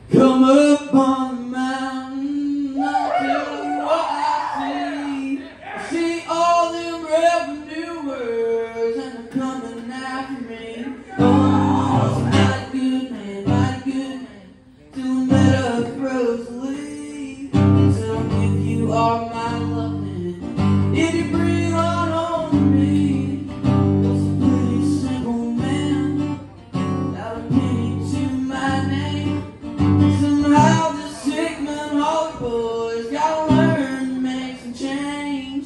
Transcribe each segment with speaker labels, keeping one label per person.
Speaker 1: Come up on the mountain, I'll tell you what I see. I see all them revenuers and they're coming after me. Oh, it's a mighty good man, till we met up Rosalie. So if you are my loving, if you bring on home to me, it's a pretty simple man, without a penny to my name. Somehow this Hickman Holly boy's gotta learn to make some change.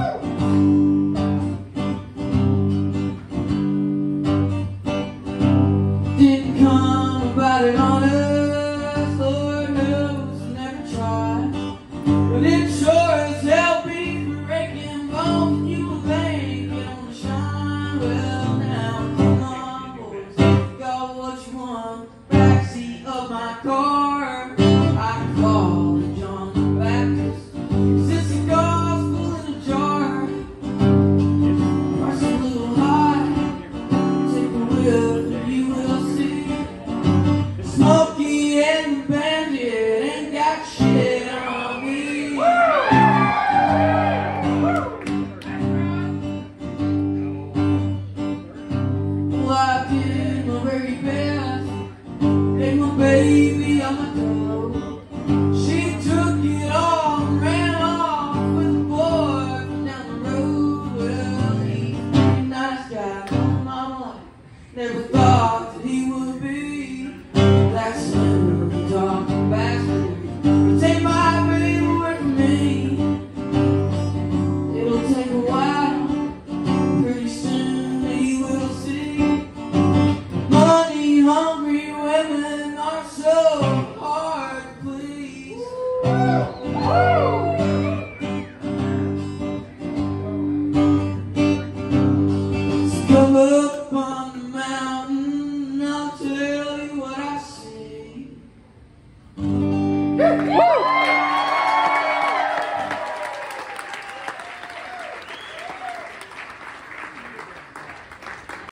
Speaker 1: Didn't come about it on us, Lord knows I never tried. But it sure as hell beats breaking bones, and you will make it on the shine. Well now, come on boys, got what you want, backseat of my car. I can call it John the Baptist, 'cause it's the gospel in a jar. Price a little high, take a whiff and you will see. Smokey and the Bandit ain't got shit on me. Well, I did my very best, take my baby on my toe. She took it all and ran off with a boy from down the road. Well, he's a pretty nice guy, no mama like, never thought that he would be that slender, talking bastard. But take my baby away from me, it'll take a while, pretty soon he will see. Money hungry women are so hard to please. So come up on the mountain,